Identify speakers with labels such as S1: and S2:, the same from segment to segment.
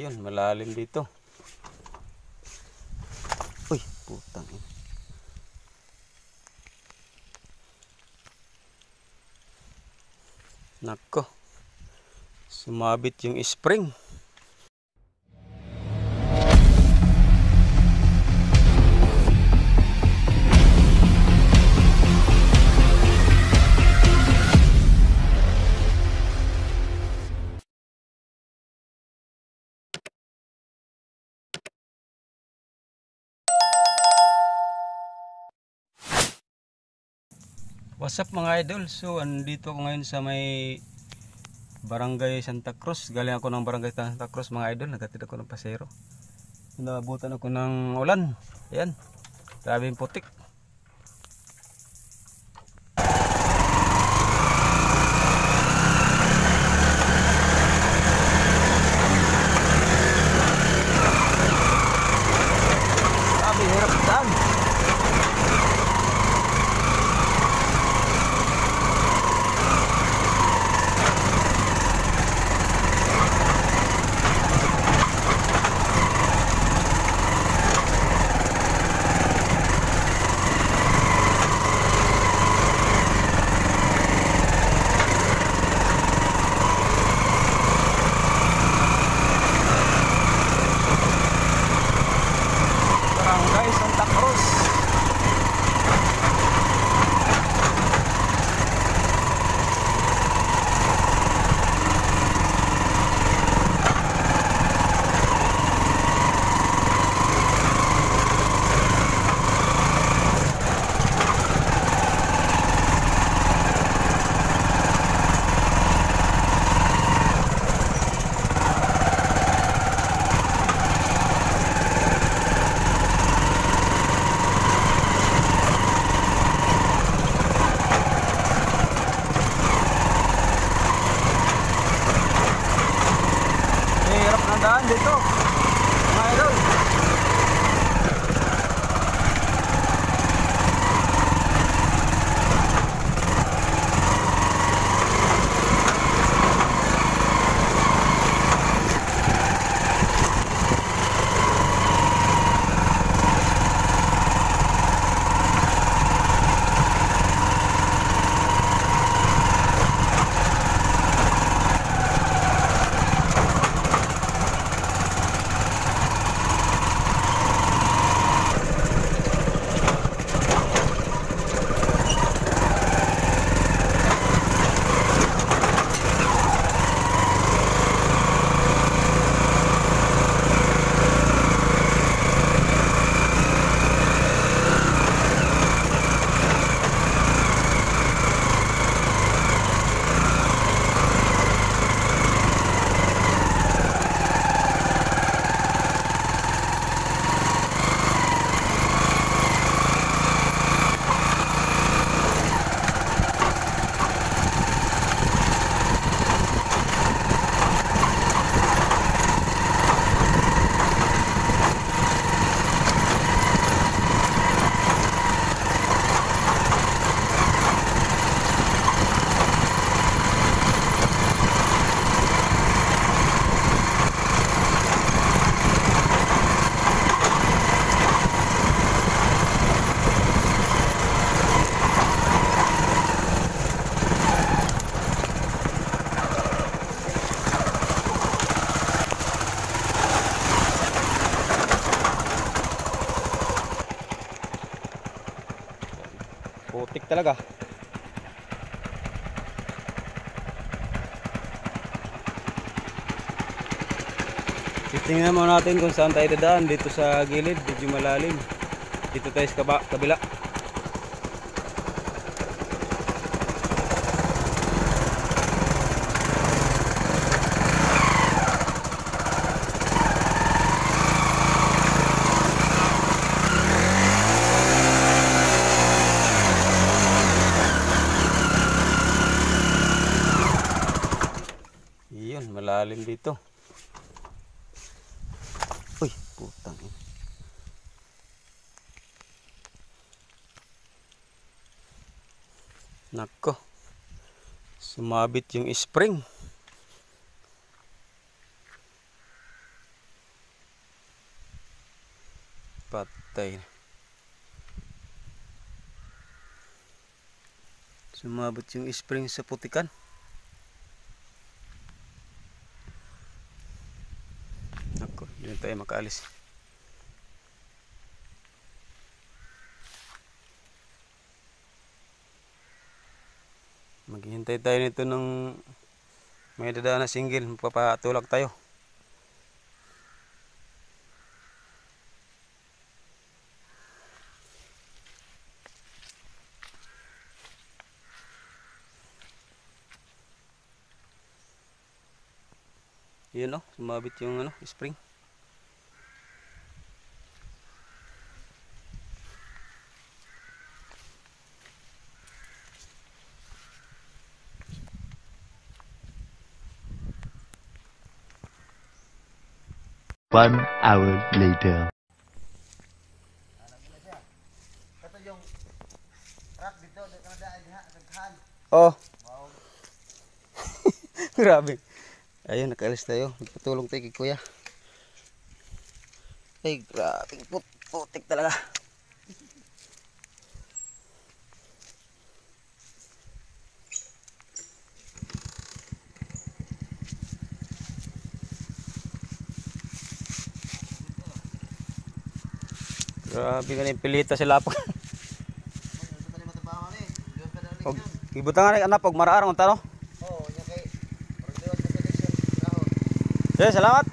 S1: Iyon, malalim dito. Uy, putang ina. Nako. Sumabit yung spring. What's up mga idol? So andito ako ngayon sa may Barangay Santa Cruz. Galing ako ng Barangay Santa Cruz mga idol. Naghatid ako ng pasero. Naabutan ako ng ulan. Ayan. Grabing putik. Grabe, hirap daan. Barangay Santa Cruz. Hirap ng daan dito mga idol. Putik talaga. Titingnan mo natin kung saan tayo dadaan. Dito sa gilid, medyo malalim. Dito tayo sa kabila. Iyon, malalim dito. Uy, putang ina. Nako. Sumabit yung spring. Patay. Sumabot yung spring sa putikan. Ako, hindi tayo makaalis. Maghihintay tayo nito ng may dadaan na single. Magpapatulak tayo. Yun o, sumabit yung spring.
S2: One hour later.
S1: Oh. Grabe. Ayun, nakaalis tayo. Magpatulong tayo kay kuya. Ay, grabe. Putik talaga. Grabe ka na yung pilita sila pa. Ibutan nga anak pag maraarang tano.
S3: Oo, nya kay Ordeon Competition Lahon.
S1: Okay, salamat.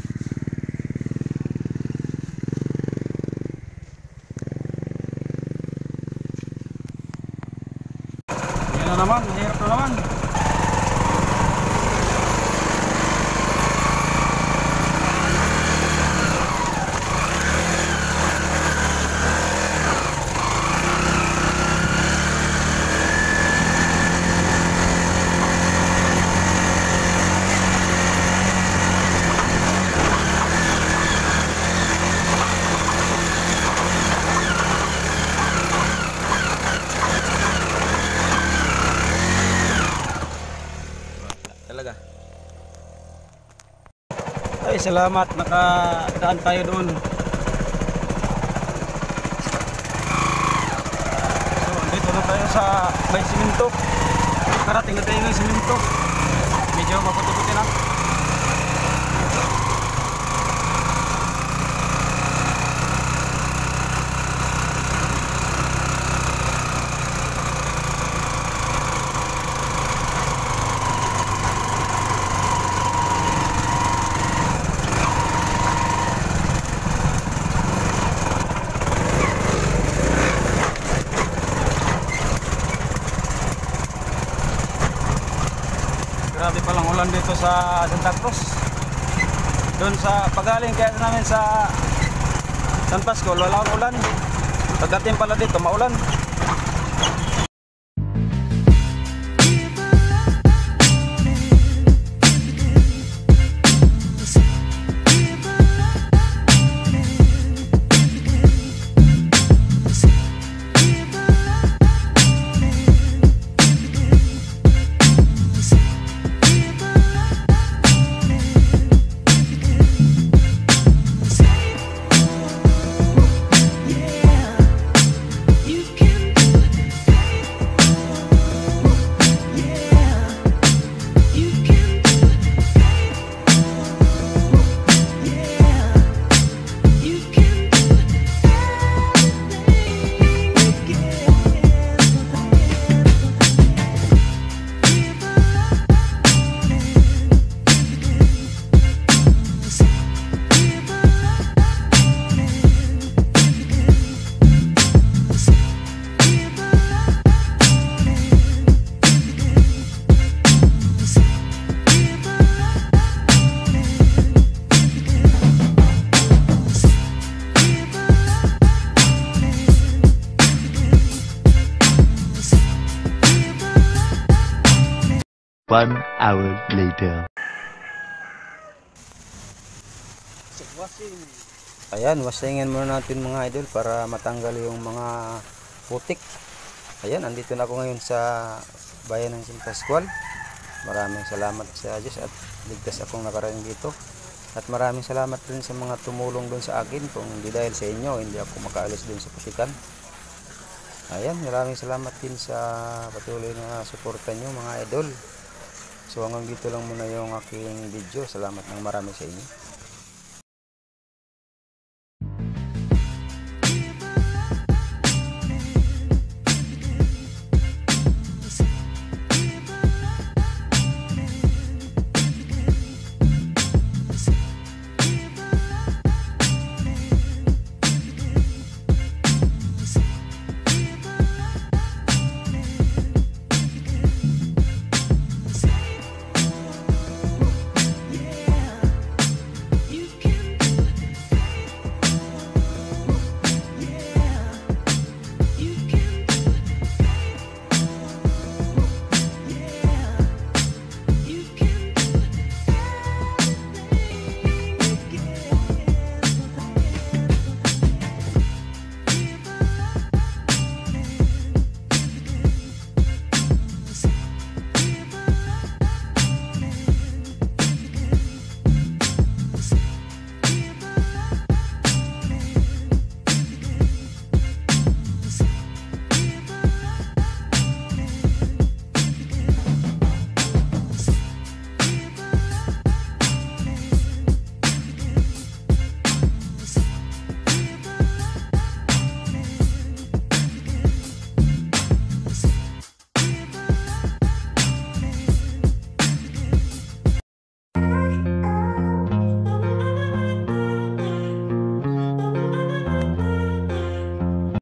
S1: Yan na naman, mahirap na naman. Talaga. Ay, salamat. Nakadaan tayo doon. So, dito na tayo sa may siminto. Karating na tayo ng siminto. Medyo maputi-puti na. Grabe palang ulan dito sa Santa Cruz. Doon sa pagaling kaya namin sa San Pascual, wala akong ulan. Pagdating pala dito, maulan.
S2: One hour later.
S1: Ayan, wasingin muna natin mga idol para matanggal yung mga putik. Ayan, andito na ako ngayon sa bayan ng San Pascual. Maraming salamat sa Diyos at ligtas akong nakarating dito. At maraming salamat rin sa mga tumulong doon sa akin. Kung hindi dahil sa inyo, hindi ako makaalis doon sa pusikan. Ayan, maraming salamat din sa patuloy na suporta nyo mga idol. So hanggang dito lang muna yung aking video. Salamat ng marami sa inyo.